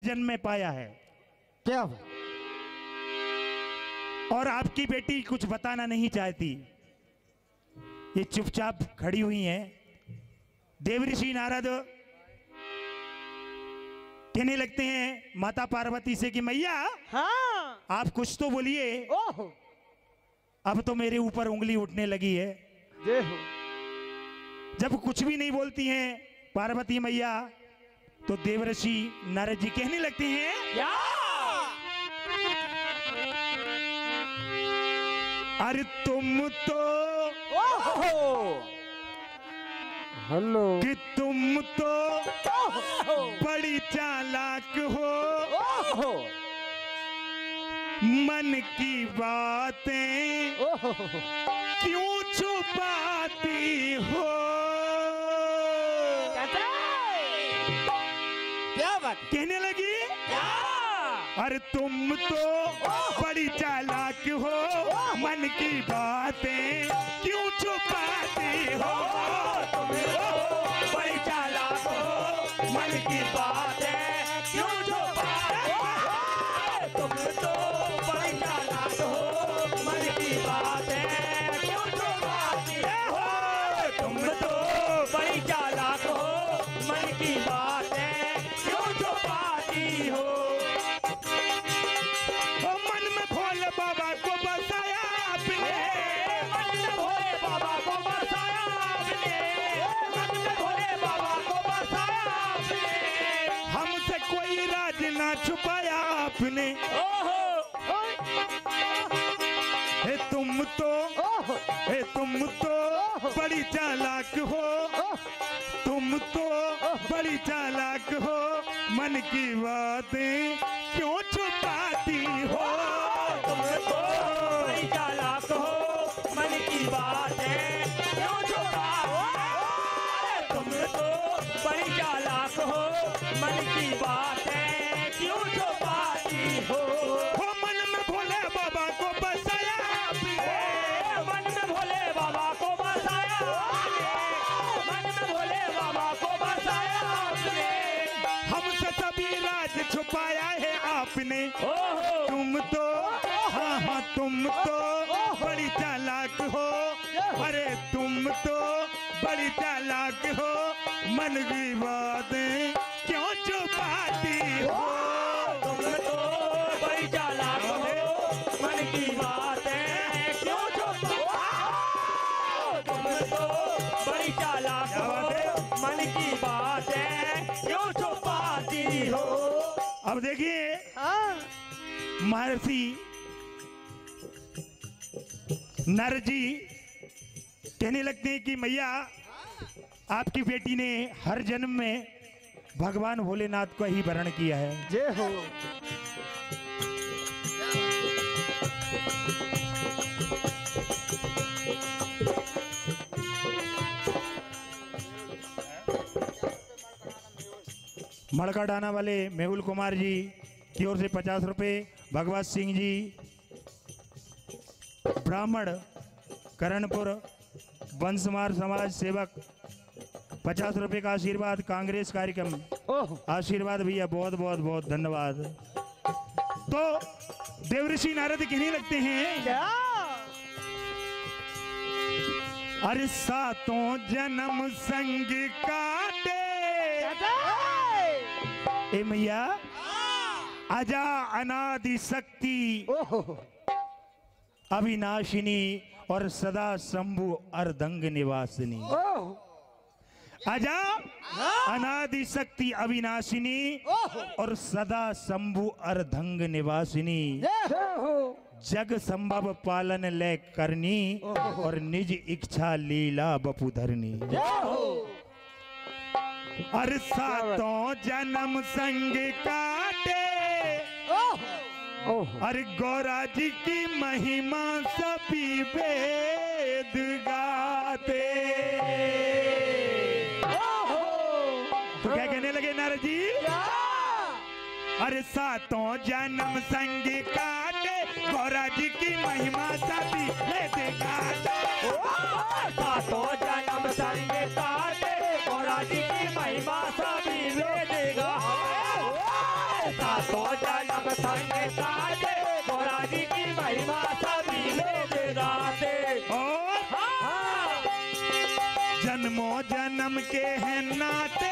जन्म में पाया है। क्या? और आपकी बेटी कुछ बताना नहीं चाहती, ये चुपचाप खड़ी हुई हैं। देवऋषि नारद कहने लगते हैं माता पार्वती से कि मैया, हाँ, आप कुछ तो बोलिए। ओहो, अब तो मेरे ऊपर उंगली उठने लगी है। जय हो। जब कुछ भी नहीं बोलती हैं पार्वती मैया, तो देवऋषि नारद जी कहने लगते हैं क्या? अरे तुम तो ओहो, हेलो, कि तुम तो ओहो, बड़ी चालाक हो, ओहो, मन की बातें ओहो, क्यों छुपाती हो। क्या बात? कहने लगी क्या? अरे तुम तो बड़ी चालाक हो, मन की बातें क्यों छुपाती हो। तुम तो बड़ी चालाक हो, मन की बातें क्यों छुपाते हो? तुम तो बड़ी चालाक हो, मन की बातें क्यों छुपाती हो? तुम तो बड़ी चालाक हो, मन की बातें क्यों छुपाती हो? ओ मन में भोले बाबा को बसाया आपने, मन में भोले बाबा को बसाया आपने, मन में भोले बाबा को बसाया आपने। हमसे कोई राज ना छुपाया आपने। ओहो, हे तुम तो, हे तुम तो बड़ी चालाक हो, तुम तो बड़ी चालाक हो, मन की बातें क्यों छुपाती हो। तुम तो बड़ी चालाक हो, मन की बातें क्यों छुपाओ? तुम तो बड़ी चालाक हो, मन की बातें क्यों छुपाती हो? हो मन में भोले बाबा को बसाया आपने, मन में भोले बाबा को बसाया आपने, मन में भोले बाबा को बसाया आपने। हमसे सभी राज छुपाया है आपने। ओहो, तुम तो, हाँ हाँ तुम तो बड़ी चालाक हो, अरे तुम तो बड़ी चालाक हो, मन की बातें क्यों छुपाती हो। तुम तो बड़ी चालाक हो, मन की बातें क्यों छुपाओ? तुम तो बड़ी चालाक हो, मन की बातें क्यों छुपाती हो? अब देखिए महर्षि नारद जी कहने लगते हैं कि मैया, आपकी बेटी ने हर जन्म में भगवान भोलेनाथ को ही वरण किया है। जय हो। मड़का डाना वाले मेहुल कुमार जी की ओर से 50 रुपये, भगवत सिंह जी ब्राह्मण करणपुर वंशमार समाज सेवक 50 रुपये का आशीर्वाद। कांग्रेस कार्यक्रम आशीर्वाद भैया, बहुत बहुत बहुत धन्यवाद। तो देवऋषि नारद कहने लगते हैं क्या? अरे सातों जन्म संग काटे, ए मैया अजा अनादि शक्ति अविनाशिनी और सदा शंभु अर्धंग निवासिनी। अजा अनादि शक्ति अविनाशिनी और सदा शंभु अर्धंग निवासिनी, जग संभव पालन ले करनी और निज इच्छा लीला बपु धरनी। अरे सातों जन्म संग काटे, अरे गौरा जी की महिमा सभी वेद गाते। तो क्या कहने लगे नारद जी? अरे सातों जन्म संग काटे, गौरा जी की महिमा सभी वेद गाते। सातों जन्म संग काटे, गौरा जी की महिमा सभी वेद गाते। सातों जन्म संग काटे गौरा जी की महिमा सभी वेद गाते। जन्मों जन्म के हैं नाते,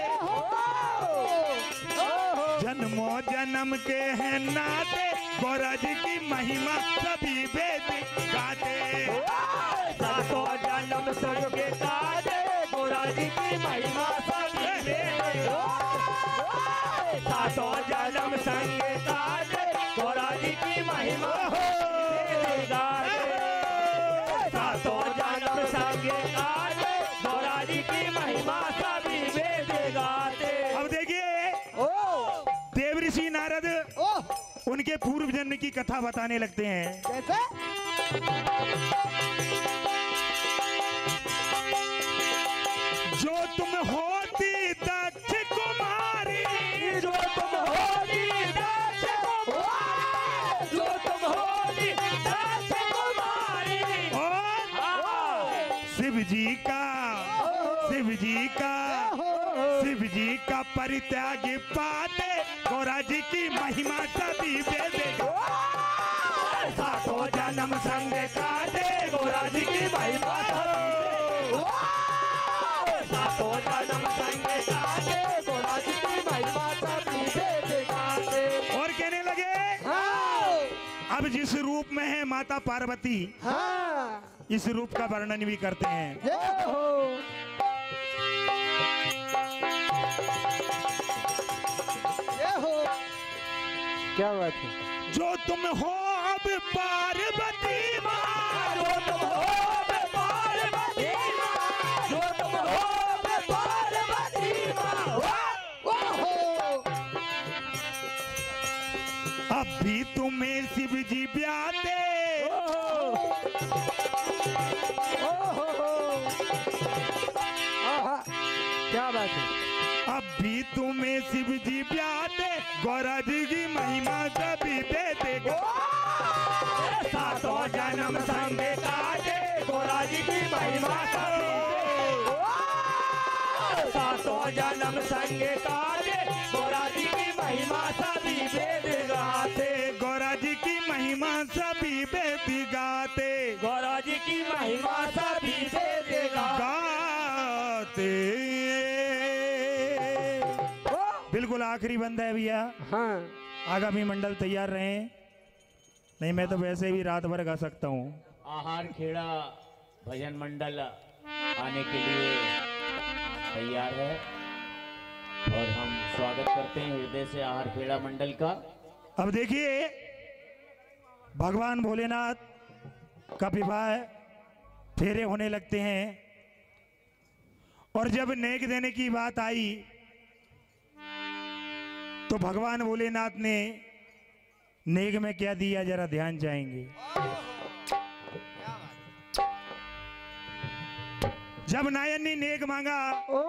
जन्मों जन्म के हैं नाते गौरा जी की महिमा सभी वेद गाते। सातों जन्म संग के काटे गौरा जी की महिमा सभी वेद गाते। सातों जन्म संग काटे गौरा जी की महिमा वेद गाते। सातों जन्म संग काटे गौरा जी की महिमा सभी वेद गाते। अब देखिए देव ऋषि नारद उनके पूर्व जन्म की कथा बताने लगते हैं। कैसे? जो तुम होती दक्ष कुमारी, जो तुम होती दक्ष कुमारी, जो तुम होती दक्ष कुमारी। शिव जी का परित्याग पाते गौरा जी की महिमा सभी वेद। सातों जन्म संग काटे गौरा जी की महिमा सभी। सातों जन्म संग काटे गौरा जी की महिमा सभी वेद गाते। और कहने लगे अब जिस रूप में है माता पार्वती, हाँ। इस रूप का वर्णन भी करते हैं। जय हो। जय हो। क्या बात है? जो तुम हो अब पार्वती माँ, जो तुम हो अब पार्वती माँ, जो तुम हो अब पार्वती माँ। अब भी तुम्हें शिव जी ब्याते, क्या बात है? अब भी तुम्हें शिव जी ब्याते गौरा जी की महिमा सभी देते। सातों जन्म संग काटे गौरा जी की महिमा सभी। सातों जन्म संग काटे गौरा जी की महिमा सभी वेद गाते। गौरा जी की महिमा सभी वेद गाते। गौरा जी की महिमा सभी वेद गाते। बिल्कुल आखिरी बंदा है भैया। हाँ। आगामी मंडल तैयार रहे, नहीं मैं तो वैसे भी रात भर गा सकता हूँ। आहार खेड़ा भजन मंडल आने के लिए तैयार है और हम स्वागत करते हैं हृदय से आहार खेड़ा मंडल का। अब देखिए भगवान भोलेनाथ का विवाह फेरे होने लगते हैं और जब नेक देने की बात आई तो भगवान भोलेनाथ ने नेक में क्या दिया जरा ध्यान जाएंगे। जब नायन ने नेक मांगा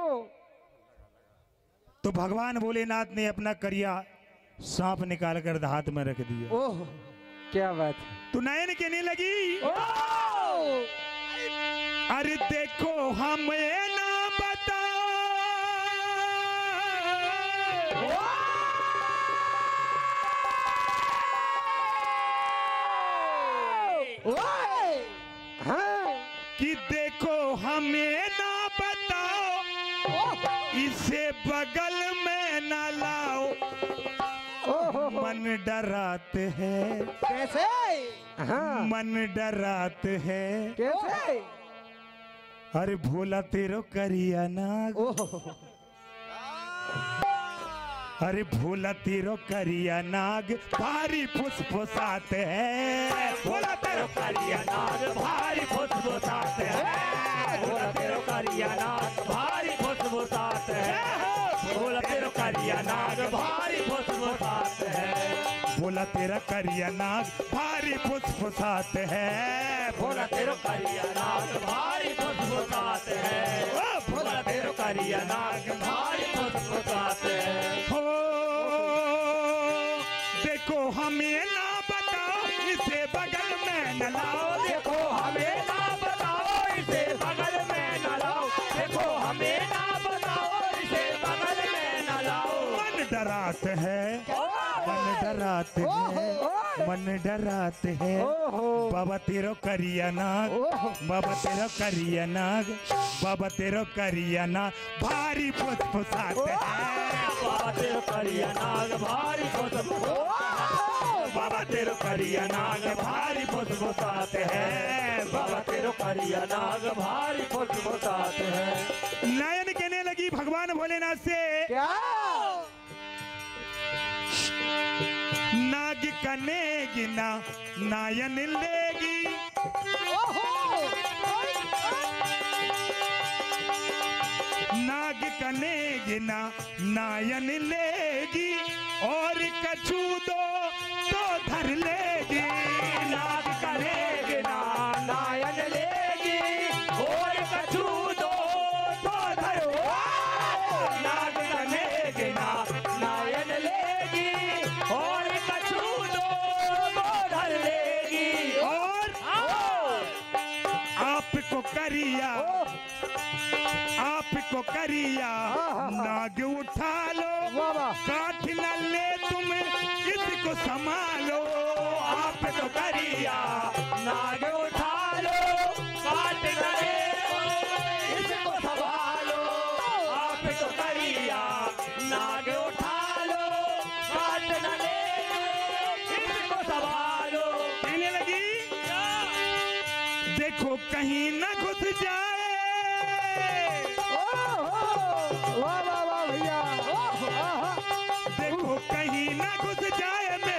तो भगवान भोलेनाथ ने अपना करिया सांप निकाल कर हाथ में रख दिया। ओह क्या बात है। तो नायन कहने लगी अरे देखो हमें ना बताओ, कि देखो हमें ना बताओ, इसे बगल में ना लाओ, मन डराते हैं। कैसे? हाँ। मन डराते हैं। कैसे? अरे भोला तेरो करिया नाग, अरे भोला तेरो करिया नाग भारी फुसफुसाते हैं। भोला तेरो करिया नाग भारी फुसफुसाते हैं। भोला तेरो करिया नाग भारी फुसफुसाते हैं। भोला तेरो करिया नाग भारी फुसफुसाते हैं। भोला तेरा करिया नाग भारी फुसफुसाते हैं। भोला तेरो करिया नाग भारी फुसफुसाते हैं। भोला तेरो करिया नाग भारी फुसफुसाते हैं। हो देखो हमें ना बताओ, इसे बगल में न लाओ। देखो हमें ना बताओ, इसे बगल में न लाओ। देखो हमें ना बताओ, इसे बगल में न लाओ। मन डराते हैं। मन डराते हैं, मन डराते हैं। बाबा तेरो करिया नाग, बाबा तेरो करिया नाग, बाबा तेरो करिया नाग भारी फुसफुसाते हैं। बाबा तेरो करिया नाग भारी बाबा तेरो करिया नाग भारी फुसफुसाते हैं। बाबा तेरो करिया नाग भारी फुसफुसाते हैं। नायन कहने लगी भगवान भोलेनाथ से, क्या नाग कनेगी ना नायन लेगी, नाग कनेगी ना नायन लेगी, और कछू दो तो धर लेगी। नाग कनेगी ना नायन लेगी, और कछू दो तो धर। नाग कनेगी ना नायन लेगी, और कछू दो तो धर लेगी। और आपको करिया, आपको करिया नाग उठा लो, काट न ले तुम इसको संभालो। आपको करिया नाग उठा लो, काट न ले इसको संभालो। आपको करिया नाग उठा लो, काट न ले इसको संभालो। कहने लगी देखो कहीं न घुस जाए, वाह वाह वाह भैया देखो कहीं न घुस जाए